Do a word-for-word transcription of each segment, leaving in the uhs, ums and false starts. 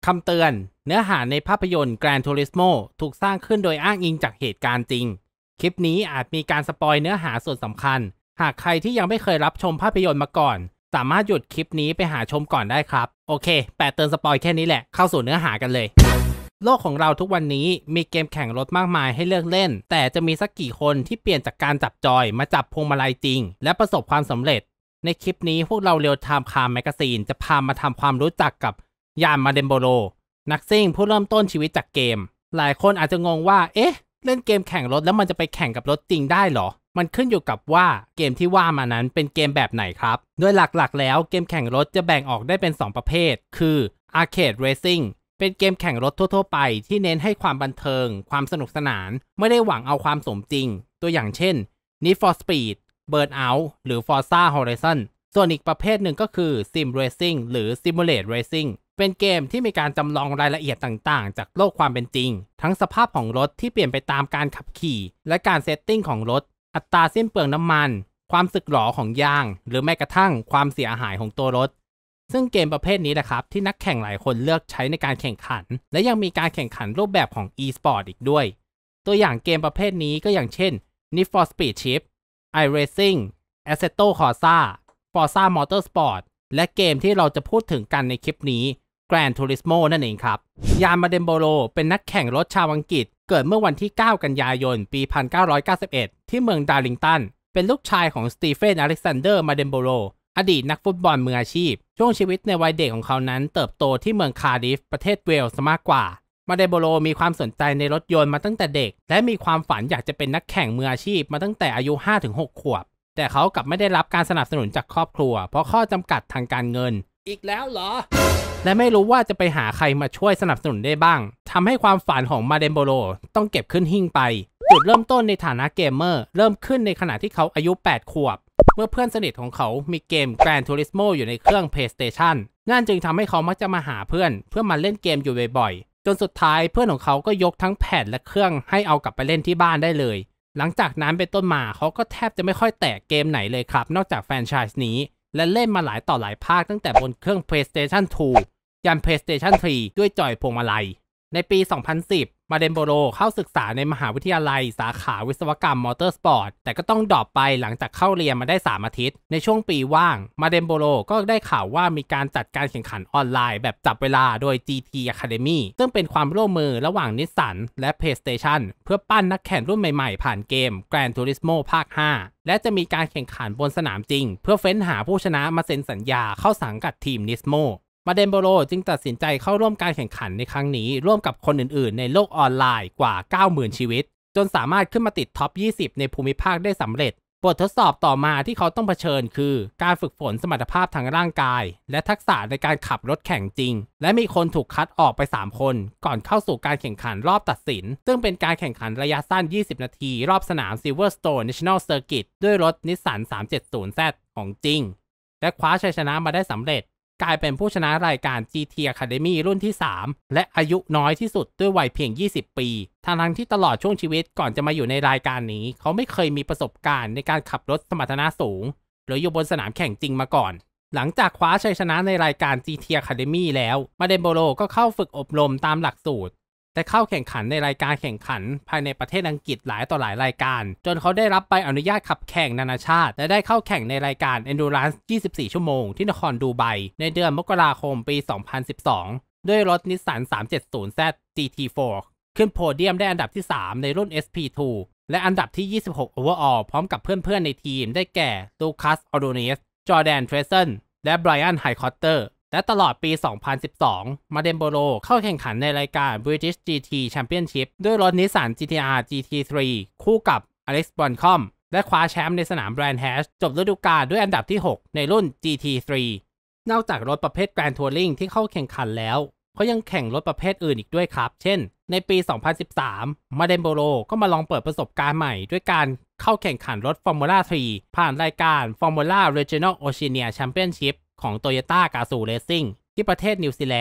ำเตือนเนื้อหาในภาพยนตร์ Gran Turismo ถูกสร้างขึ้นโดยอ้างอิงจากเหตุการณ์จริงคลิปนี้อาจมีการสปอยเนื้อหาส่วนสำคัญหากใครที่ยังไม่เคยรับชมภาพยนตร์มาก่อนสามารถหยุดคลิปนี้ไปหาชมก่อนได้ครับโอเคแปะเตือนสปอยแค่นี้แหละเข้าสู่เนื้อหากันเลยโลกของเราทุกวันนี้มีเกมแข่งรถมากมายให้เลือกเล่นแต่จะมีสักกี่คนที่เปลี่ยนจากการจับจอยมาจับพวงมาลัยจริงและประสบความสำเร็จในคลิปนี้พวกเราเรียวไทม์คาร์แมกกาซีนจะพามาทำความรู้จักกับยานมาเดนโบโรนักซิ่งผู้เริ่มต้นชีวิตจากเกมหลายคนอาจจะงงว่าเอ๊ะเล่นเกมแข่งรถแล้วมันจะไปแข่งกับรถจริงได้หรอมันขึ้นอยู่กับว่าเกมที่ว่ามานั้นเป็นเกมแบบไหนครับโดยหลักๆแล้วเกมแข่งรถจะแบ่งออกได้เป็นสองประเภทคือ Arcade Racing เป็นเกมแข่งรถทั่วๆไปที่เน้นให้ความบันเทิงความสนุกสนานไม่ได้หวังเอาความสมจริงตัวอย่างเช่น Need for Speed Burnout หรือ Forza Horizon ส่วนอีกประเภทหนึ่งก็คือ Sim Racing หรือ Simulate Racing เป็นเกมที่มีการจำลองรายละเอียดต่างๆจากโลกความเป็นจริงทั้งสภาพของรถที่เปลี่ยนไปตามการขับขี่และการเซตติ้งของรถอัตราสิ้นเปลืองน้ำมันความสึกหรอของยางหรือแม้กระทั่งความเสียหายของตัวรถซึ่งเกมประเภทนี้แหละครับที่นักแข่งหลายคนเลือกใช้ในการแข่งขันและยังมีการแข่งขันรูปแบบของ e-sport อีกด้วยตัวอย่างเกมประเภทนี้ก็อย่างเช่น Need for Speed Shift iRacing Assetto Corsa Forza Motorsport และเกมที่เราจะพูดถึงกันในคลิปนี้ Gran Turismo นั่นเองครับยานมาเดนโบโรเป็นนักแข่งรถชาวอังกฤษเกิดเมื่อวันที่เก้ากันยายนปีหนึ่งพันเก้าร้อยเก้าสิบเอ็ดที่เมืองดาร์ลิงตันเป็นลูกชายของสตีเฟนอเล็กซานเดอร์มาเดนโบโรอดีตนักฟุตบอลมืออาชีพช่วงชีวิตในวัยเด็กของเขานั้นเติบโตที่เมืองคาร์ดิฟประเทศเวลส์มากกว่ามาเดนโบโรมีความสนใจในรถยนต์มาตั้งแต่เด็กและมีความฝันอยากจะเป็นนักแข่งมืออาชีพมาตั้งแต่อายุ ห้าถึงหก ขวบแต่เขากลับไม่ได้รับการสนับสนุนจากครอบครัวเพราะข้อจำกัดทางการเงินอีกแล้วเหรอและไม่รู้ว่าจะไปหาใครมาช่วยสนับสนุนได้บ้างทำให้ความฝันของมาเดนโบโรต้องเก็บขึ้นหิ้งไปจุดเริ่มต้นในฐานะเกมเมอร์เริ่มขึ้นในขณะที่เขาอายุแปดขวบเมื่อเพื่อนสนิทของเขามีเกม Gran Turismo อยู่ในเครื่อง PlayStation นั่นจึงทำให้เขามักจะมาหาเพื่อนเพื่อมาเล่นเกมอยู่บ่อยๆจนสุดท้ายเพื่อนของเขาก็ยกทั้งแผ่นและเครื่องให้เอากลับไปเล่นที่บ้านได้เลยหลังจากนั้นเป็นต้นมาเขาก็แทบจะไม่ค่อยแตะเกมไหนเลยครับนอกจากแฟรนไชส์นี้และเล่นมาหลายต่อหลายภาคตั้งแต่บนเครื่อง PlayStation ทู ยัน PlayStation ทรี ด้วยจอยพวงมาลัยในปี สองพันสิบ มาเดนโบโรเข้าศึกษาในมหาวิทยาลัยสาขาวิศวกรรมมอเตอร์สปอร์ตแต่ก็ต้องดรอปไปหลังจากเข้าเรียนมาได้สามอาทิตย์ในช่วงปีว่างมาเดนโบโรก็ได้ข่าวว่ามีการจัดการแข่งขันออนไลน์แบบจับเวลาโดย จี ที Academy ซึ่งเป็นความร่วมมือระหว่างนิสสันและ PlayStation เพื่อปั้นนักแข่งรุ่นใหม่ๆผ่านเกม Gran Turismo ภาค ห้า และจะมีการแข่งขันบนสนามจริงเพื่อเฟ้นหาผู้ชนะมาเซ็นสัญญาเข้าสังกัดทีมนิสโมมาเดนโบโรจึงตัดสินใจเข้าร่วมการแข่งขันในครั้งนี้ร่วมกับคนอื่นๆในโลกออนไลน์กว่า เก้าหมื่น ชีวิตจนสามารถขึ้นมาติดท็อป ยี่สิบ ในภูมิภาคได้สำเร็จบททดสอบต่อมาที่เขาต้องเผชิญคือการฝึกฝนสมรรถภาพทางร่างกายและทักษะในการขับรถแข่งจริงและมีคนถูกคัดออกไปสามคนก่อนเข้าสู่การแข่งขันรอบตัดสินซึ่งเป็นการแข่งขันระยะสั้นยี่สิบนาทีรอบสนาม Silverstone National Circuit ด้วยรถ Nissan สามเจ็ดศูนย์ แซด ของจริงและคว้าชัยชนะมาได้สำเร็จกลายเป็นผู้ชนะรายการ จี ที Academy รุ่นที่สามและอายุน้อยที่สุดด้วยวัยเพียงยี่สิบปีทั้งที่ตลอดช่วงชีวิตก่อนจะมาอยู่ในรายการนี้เขาไม่เคยมีประสบการณ์ในการขับรถสมรรถนะสูงหรืออยู่บนสนามแข่งจริงมาก่อนหลังจากคว้าชัยชนะในรายการ จี ที Academy แล้วมาเดนโบโรก็เข้าฝึกอบรมตามหลักสูตรแต่เข้าแข่งขันในรายการแข่งขันภายในประเทศอังกฤษหลายต่อหลายรายการจนเขาได้รับใบอนุญาตขับแข่งนานาชาติและได้เข้าแข่งในรายการ Endurance ยี่สิบสี่ ชั่วโมงที่นครดูไบในเดือนมกราคมปี สองพันสิบสอง ด้วยรถ Nissan สามเจ็ดศูนย์ แซด จี ที โฟร์ ขึ้นโพเดียมได้อันดับที่สามในรุ่น เอส พี ทู และอันดับที่ยี่สิบหก Overall พร้อมกับเพื่อนๆในทีมได้แก่ลูคัส ออโดเนส จอร์แดน เทรเซนและไบรอัน ไฮคอตเตอร์และตลอดปี สองพันสิบสอง มาเดนโบโรเข้าแข่งขันในรายการ British จี ที Championship ด้วยรถ Nissan จี ที อาร์ จี ที ทรี คู่กับ Alex Buncombe และคว้าแชมป์ในสนาม Brands Hatch จบฤดูกาลด้วยอันดับที่หกในรุ่น จี ที ทรี นอกจากรถประเภท Grand Touring ที่เข้าแข่งขันแล้วเขายังแข่งรถประเภทอื่นอีกด้วยครับเช่นในปี สองพันสิบสาม มาเดนโบโรก็มาลองเปิดประสบการณ์ใหม่ด้วยการเข้าแข่งขันรถ Formula ทรี ผ่านรายการ Formula Regional Oceania Championshipของ Toyota กาซู Racing ที่ประเทศนิวซีแลนด์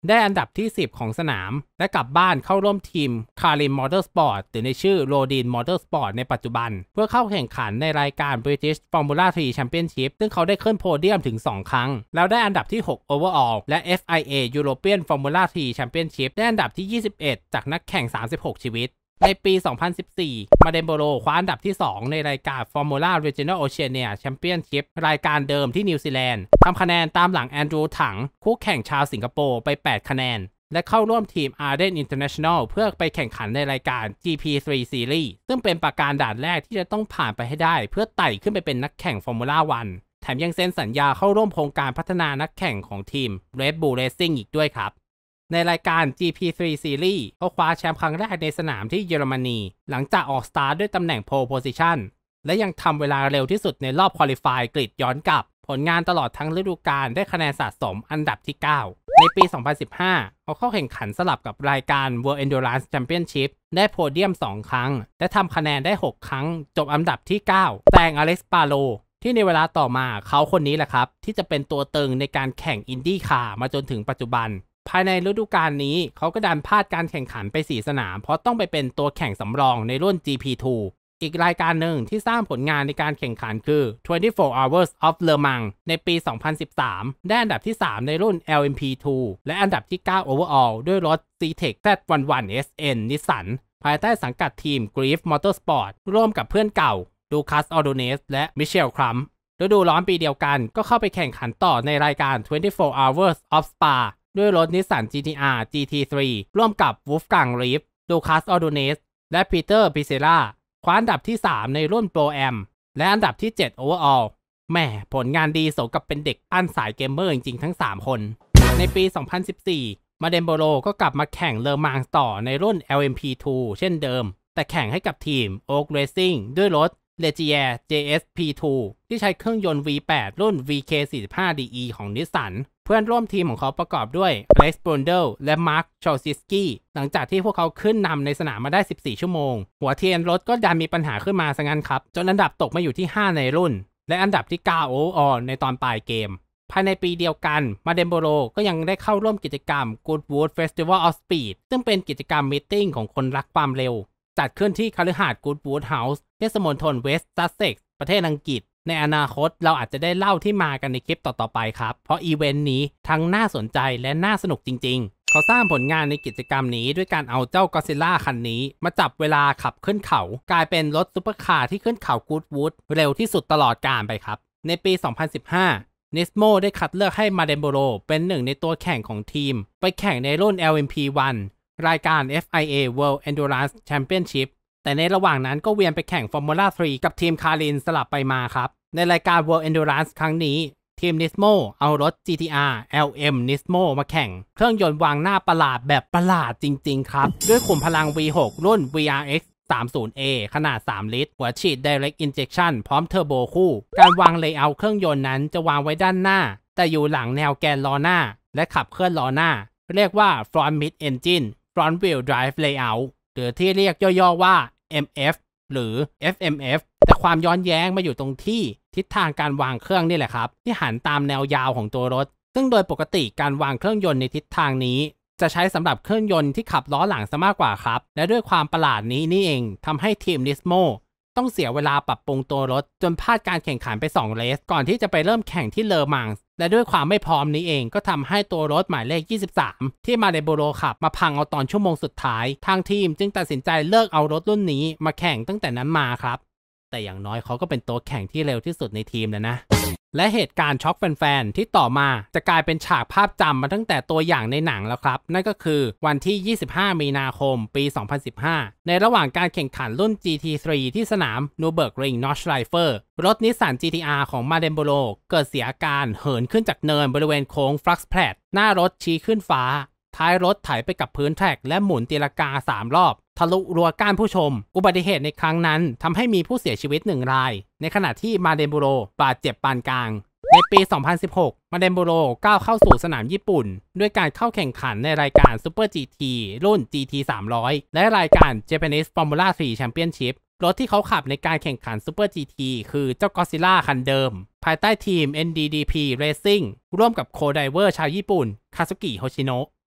ได้อันดับที่สิบของสนามและกลับบ้านเข้าร่วมทีม Karin Motorsport หรือในชื่อ Rodin Motorsport ในปัจจุบันเพื่อเข้าแข่งขันในรายการ British Formula ทรี Championship ซึ่งเขาได้ขึ้นโพเดียมถึงสองครั้งแล้วได้อันดับที่หก overall และ เอฟ ไอ เอ European Formula ทรี Championship ได้อันดับที่ยี่สิบเอ็ดจากนักแข่งสามสิบหกชีวิตในปี สองพันสิบสี่ มาเดนโบโรคว้าอันดับที่สองในรายการ Formula Regional Oceania Championship รายการเดิมที่นิวซีแลนด์ทำคะแนนตามหลังแอนดรูว์ถังคู่แข่งชาวสิงคโปร์ไปแปดคะแนนและเข้าร่วมทีม Arden International เพื่อไปแข่งขันในรายการ จี พี ทรี Series ซึ่งเป็นประการด่านแรกที่จะต้องผ่านไปให้ได้เพื่อไต่ขึ้นไปเป็นนักแข่ง Formula วันแถมยังเซ็นสัญญาเข้าร่วมโครงการพัฒนานักแข่งของทีม Red Bull Racing อีกด้วยครับในรายการ จี พี ทรี Series เขาคว้าแชมป์ครั้งแรกในสนามที่เยอรมนีหลังจากออกสตาร์ทด้วยตำแหน่ง Pole Position และยังทำเวลาเร็วที่สุดในรอบ Qualify กริดย้อนกลับผลงานตลอดทั้งฤดูกาลได้คะแนนสะสมอันดับที่เก้าในปี สองพันสิบห้า เขาเข้าแข่งขันสลับกับรายการ World Endurance Championship ได้โพเดียมสองครั้งและทำคะแนนได้หกครั้งจบอันดับที่เก้าแซงอเล็กซ์ ปาโลที่ในเวลาต่อมาเขาคนนี้แหละครับที่จะเป็นตัวตึงในการแข่งอินดี้คาร์มาจนถึงปัจจุบันภายในฤดูกาลนี้เขาก็ดันพลาดการแข่งขันไปสี่สนามเพราะต้องไปเป็นตัวแข่งสำรองในรุ่น จี พี ทู อีกรายการหนึ่งที่สร้างผลงานในการแข่งขันคือ twenty-four hours of Le Mans ในปี สองพันสิบสาม ได้อันดับที่สามในรุ่น แอล เอ็ม พี ทู และอันดับที่เก้า overall ด้วยรถ ซี-Tech แซด สิบเอ็ด เอส เอ็น นิสสันภายใต้สังกัดทีม Griff Motorsport ร่วมกับเพื่อนเก่าลูคัส ออโดเนสและมิเชล ครัมป์ฤดูร้อนปีเดียวกันก็เข้าไปแข่งขันต่อในรายการ twenty-four hours of Spa ด้วยรถนิสสัน จี ที อาร์ จี ที ทรี ร่วมกับวูฟกัง รีฟลูคัส ออโดเนสและปีเตอร์ พิเซล่าคว้าอันดับที่สามในรุ่น Pro Am และอันดับที่เจ็ด Overall แหม่ผลงานดีสมกับเป็นเด็กปั้นสายเกมเมอร์จริงๆทั้งสามคนในปี สองพันสิบสี่ มาเดนโบโรก็กลับมาแข่งเลอมังส์ต่อในรุ่น แอล เอ็ม พี ทู เช่นเดิมแต่แข่งให้กับทีม Oak Racing ด้วยรถ Legier เจ เอส พี ทู ที่ใช้เครื่องยนต์ วี แปด รุ่น วี เค สี่สิบห้า ดี อี ของนิสสันเพื่อนร่วมทีมของเขาประกอบด้วยอเล็กซ์ บรอนเดลและมาร์ค ชอลซิสกี้หลังจากที่พวกเขาขึ้นนำในสนามมาได้สิบสี่ชั่วโมงหัวเทียนรถก็ดันมีปัญหาขึ้นมาซะงั้นครับจนอันดับตกมาอยู่ที่ห้าในรุ่นและอันดับที่เก้าโอเวอร์ออลในตอนปลายเกมภายในปีเดียวกันมาเดนโบโรก็ยังได้เข้าร่วมกิจกรรม Goodwood Festival of Speed ซึ่งเป็นกิจกรรมมีตติ้งของคนรักความเร็วจัดขึ้นที่คฤหาสน์ Goodwood House เทศมณฑลเวสต์ซัสเซ็กซ์ประเทศอังกฤษในอนาคตเราอาจจะได้เล่าที่มากันในคลิปต่อๆไปครับเพราะอีเวนต์นี้ทั้งน่าสนใจและน่าสนุกจริงๆเขาสร้างผลงานในกิจกรรมนี้ด้วยการเอาเจ้า Godzilla คันนี้มาจับเวลาขับขึ้นเขากลายเป็นรถซุปเปอร์คาร์ที่ขึ้นเขา Goodwood เร็วที่สุดตลอดกาลไปครับในปี สองพันสิบห้า Nismo ได้คัดเลือกให้มาเดนโบโรเป็นหนึ่งในตัวแข่งของทีมไปแข่งในรุ่น แอล เอ็ม พี วัน รายการ เอฟ ไอ เอ World Endurance Championship แต่ในระหว่างนั้นก็เวียนไปแข่ง Formula ทรี กับทีมคารินสลับไปมาครับในรายการ World Endurance ครั้งนี้ทีม Nismo เอารถ จี ที อาร์ แอล เอ็ม Nismo มาแข่งเครื่องยนต์วางหน้าประหลาดแบบประหลาดจริงๆครับด้วยขุมพลัง วี หก รุ่น วี อาร์ เอ็กซ์ สามสิบ เอ ขนาดสามลิตรหัวฉีด Direct Injection พร้อมเทอร์โบคู่การวางเลเยอร์เครื่องยนต์นั้นจะวางไว้ด้านหน้าแต่อยู่หลังแนวแกนล้อหน้าและขับเคลื่อนล้อหน้าเรียกว่า Front Mid Engine Front Wheel Drive Layout หรือที่เรียกย่อๆว่า เอ็ม เอฟ หรือ เอฟ เอ็ม เอฟ แต่ความย้อนแย้งมาอยู่ตรงที่ทิศทางการวางเครื่องนี่แหละครับที่หันตามแนวยาวของตัวรถซึ่งโดยปกติการวางเครื่องยนต์ในทิศทางนี้จะใช้สำหรับเครื่องยนต์ที่ขับล้อหลังซะมากกว่าครับและด้วยความประหลาดนี้นี่เองทำให้ทีม Nismo ต้องเสียเวลาปรับปรุงตัวรถจนพลาดการแข่งขันไปสองเรสก่อนที่จะไปเริ่มแข่งที่เลอมังส์และด้วยความไม่พร้อมนี้เองก็ทำให้ตัวรถหมายเลขยี่สิบสามที่มาเดนโบโรขับมาพังเอาตอนชั่วโมงสุดท้ายทางทีมจึงตัดสินใจเลิกเอารถรุ่นนี้มาแข่งตั้งแต่นั้นมาครับแต่อย่างน้อยเขาก็เป็นตัวแข่งที่เร็วที่สุดในทีมแล้วนะและเหตุการณ์ช็อกแฟนๆที่ต่อมาจะกลายเป็นฉากภาพจำมาตั้งแต่ตัวอย่างในหนังแล้วครับนั่นก็คือวันที่ยี่สิบห้ามีนาคมปี สองพันสิบห้า ในระหว่างการแข่งขันรุ่น จี ที ทรี ที่สนาม Nürburgring Nordschleife รถนิสสัน จี ที อาร์ ของมาเดนโบโรเกิดเสียอาการเหินขึ้นจากเนินบริเวณโค้ง Flachsplat หน้ารถชี้ขึ้นฟ้าท้ายรถไถไปกับพื้นแทร็กและหมุนตีลังกาสามรอบทะลุรั้วก้านผู้ชมอุบัติเหตุในครั้งนั้นทำให้มีผู้เสียชีวิตหนึ่งรายในขณะที่มาเดนโบโรบาดเจ็บปานกลางในปี สองพันสิบหก มาเดนโบโรก้าวเข้าสู่สนามญี่ปุ่นด้วยการเข้าแข่งขันในรายการ Super จี ที รุ่น จี ที สามร้อย และรายการ Japanese Formula ทรี Championship รถที่เขาขับในการแข่งขัน Super จี ที คือเจ้า Godzilla คันเดิมภายใต้ทีม เอ็น ดี ดี พี Racing ร่วมกับโคไดเวอร์ชาวญี่ปุ่นคาซุกิ โฮชิโนะ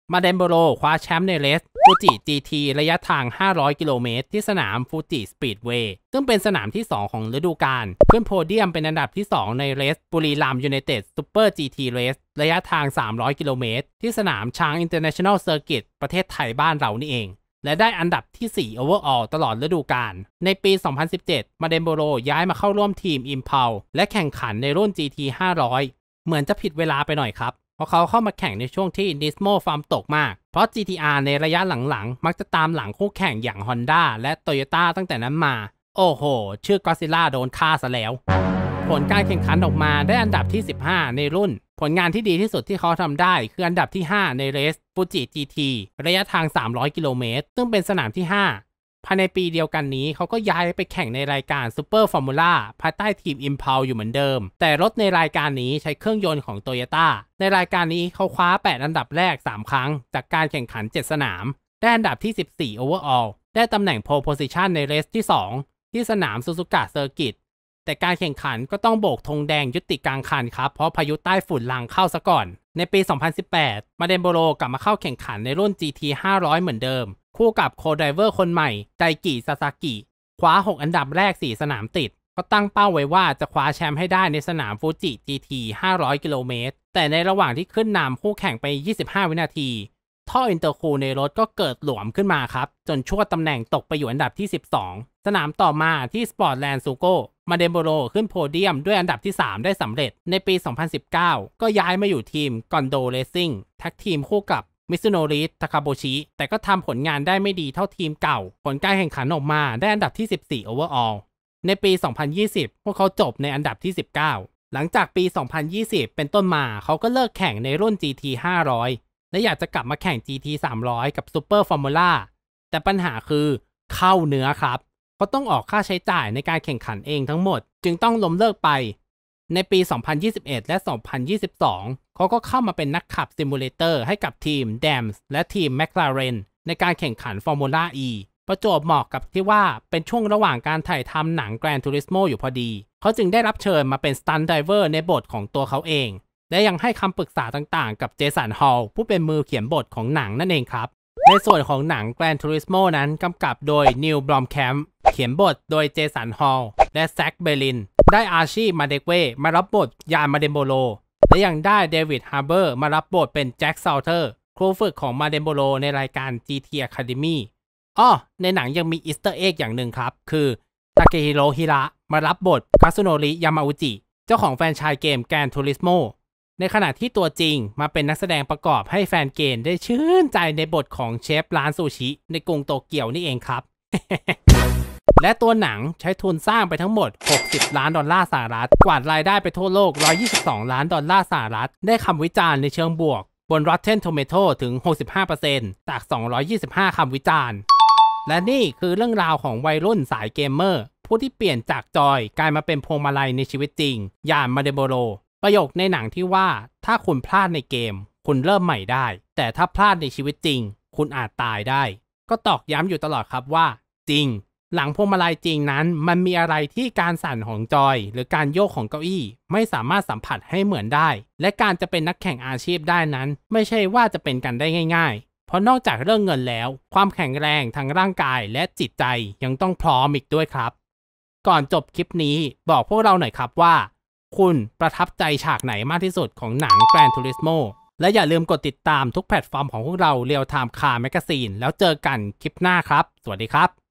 มาเดนโบโรคว้าแชมป์ในเรสฟูจิ จี ที ระยะทางห้าร้อยกิโลเมตรที่สนามฟูจิสปีดเวย์ซึ่งเป็นสนามที่สองของฤดูกาลขึ้นโพเดียมเป็นอันดับที่สองในเรสบุรีรัมย์ยูไนเต็ดซูเปอร์ จี ที เรสระยะทางสามร้อยกิโลเมตรที่สนามช้างอินเตอร์เนชั่นแนลเซอร์กิตประเทศไทยบ้านเรานี่เองและได้อันดับที่สี่ overall ตลอดฤดูกาลในปี สองพันสิบเจ็ด มาเดนโบโรย้ายมาเข้าร่วมทีม Impulse และแข่งขันในรุ่น จี ที ห้าร้อยเหมือนจะผิดเวลาไปหน่อยครับเพราะเขาเข้ามาแข่งในช่วงที่ Nismo ฟาร์มตกมากเพราะ จี ที อาร์ ในระยะหลังๆมักจะตามหลังคู่แข่งอย่าง Honda และ Toyota ตั้งแต่นั้นมาโอ้โหชื่อ Godzilla โดนฆ่าซะแล้วผลการแข่งขันออกมาได้อันดับที่สิบห้าในรุ่นผลงานที่ดีที่สุดที่เขาทำได้คืออันดับที่ห้าในเรสฟูจิ จี ที ระยะทางสามร้อยกิโลเมตรซึ่งเป็นสนามที่ห้าภายในปีเดียวกันนี้เขาก็ย้ายไปแข่งในรายการ Super Formula ภายใต้ทีม Impulse อยู่เหมือนเดิมแต่รถในรายการนี้ใช้เครื่องยนต์ของ Toyota ในรายการนี้เขาคว้าแปดอันดับแรกสามครั้งจากการแข่งขันเจ็ดสนามได้อันดับที่สิบสี่ overall ได้ตำแหน่ง pole position ในเรสที่สองที่สนามซูซูกะเซอร์กิตแต่การแข่งขันก็ต้องโบกธงแดงยุติกลางคันครับเพราะพายุใต้ฝุ่นลังเข้าซะก่อนในปี สองพันสิบแปด มาเดนโบโรกลับมาเข้าแข่งขันในรุ่น จี ที ห้าร้อย เหมือนเดิมคู่กับโคไดเวอร์คนใหม่ไดกิซาซากิคว้าหกอันดับแรกสี่สนามติดก็ตั้งเป้าไว้ว่าจะคว้าแชมป์ให้ได้ในสนามฟูจิ จี ที ห้าร้อยกิโลเมตรแต่ในระหว่างที่ขึ้นนำคู่แข่งไปยี่สิบห้าวินาทีท่ออินเตอร์คูลในรถก็เกิดหลวมขึ้นมาครับจนชั่วตำแหน่งตกไปอยู่อันดับที่สิบสองสนามต่อมาที่สปอร์ตแลนด์ซูโก้มาเดนโบโรขึ้นโพเดียมด้วยอันดับที่สามได้สำเร็จในปี สองพันสิบเก้า ก็ย้ายมาอยู่ทีมกอนโดเรซิ่งแท็กทีมคู่กับมิซุโนริทาคาโบชิแต่ก็ทำผลงานได้ไม่ดีเท่าทีมเก่าผลการแข่งขันออกมาได้อันดับที่สิบสี่ overall ในปี สองพันยี่สิบ พวกเขาจบในอันดับที่สิบเก้าหลังจากปี สองพันยี่สิบ เป็นต้นมาเขาก็เลิกแข่งในรุ่น จี ที ห้าร้อยและอยากจะกลับมาแข่ง จี ที สามร้อย กับ Super Formula แต่ปัญหาคือเข้าเนื้อครับเขาต้องออกค่าใช้จ่ายในการแข่งขันเองทั้งหมดจึงต้องล้มเลิกไปในปี สองพันยี่สิบเอ็ด และ สองพันยี่สิบสอง เขาก็เข้ามาเป็นนักขับซิมูเลเตอร์ให้กับทีม ดี เอ เอ็ม เอส และทีม McLaren ในการแข่งขัน Formula E ประจวบเหมาะกับที่ว่าเป็นช่วงระหว่างการถ่ายทำหนัง Gran Turismo อยู่พอดีเขาจึงได้รับเชิญมาเป็นสตันท์ไดเวอร์ในบทของตัวเขาเองและยังให้คำปรึกษาต่างๆกับเจสันฮอลล์ผู้เป็นมือเขียนบทของหนังนั่นเองครับในส่วนของหนัง Gran Turismo นั้นกำกับโดยนิล บลอมแคมป์เขียนบทโดยเจสันฮอลล์และแซคเบลินได้อาชีมาเดเวมารับบทยานมาเดนโบโรและยังได้เดวิดฮาร์เบอร์มารับบทเป็นแจ็คซาวเทอร์ครูฝึกของมาเดนโบโรในรายการ จี ที Academy อ้อในหนังยังมีอีสเตอร์เอ็กอย่างหนึ่งครับคือทาเกฮิโรฮิระมารับบทคาซุโนริยามาอุจิเจ้าของแฟรนไชส์เกม Gran Turismoในขณะที่ตัวจริงมาเป็นนักแสดงประกอบให้แฟนเกมได้ชื่นใจในบทของเชฟร้านซูชิในกรุงโตเกียวนี่เองครับ และตัวหนังใช้ทุนสร้างไปทั้งหมดหกสิบล้านดอลลาร์สหรัฐกวาดรายได้ไปทั่วโลกหนึ่งร้อยยี่สิบสองล้านดอลลาร์สหรัฐได้คำวิจารณ์ในเชิงบวกบน Rotten Tomato ถึง หกสิบห้าเปอร์เซ็นต์ จากสองร้อยยี่สิบห้าคำวิจารณ์และนี่คือเรื่องราวของวัยรุ่นสายเกมเมอร์ผู้ที่เปลี่ยนจากจอยกลายมาเป็นพวงมาลัยในชีวิตจริงอย่างมาเดโบโรประโยคในหนังที่ว่าถ้าคุณพลาดในเกมคุณเริ่มใหม่ได้แต่ถ้าพลาดในชีวิตจริงคุณอาจตายได้ก็ตอกย้ำอยู่ตลอดครับว่าจริงหลังพวงมาลัยจริงนั้นมันมีอะไรที่การสั่นของจอยหรือการโยกของเก้าอี้ไม่สามารถสัมผัสให้เหมือนได้และการจะเป็นนักแข่งอาชีพได้นั้นไม่ใช่ว่าจะเป็นกันได้ง่ายๆเพราะนอกจากเรื่องเงินแล้วความแข็งแรงทางร่างกายและจิตใจยังต้องพร้อมอีกด้วยครับก่อนจบคลิปนี้บอกพวกเราหน่อยครับว่าคุณประทับใจฉากไหนมากที่สุดของหนัง Gran Turismo และอย่าลืมกดติดตามทุกแพลตฟอร์มของพวกเรา Real Time Car Magazine แล้วเจอกันคลิปหน้าครับสวัสดีครับ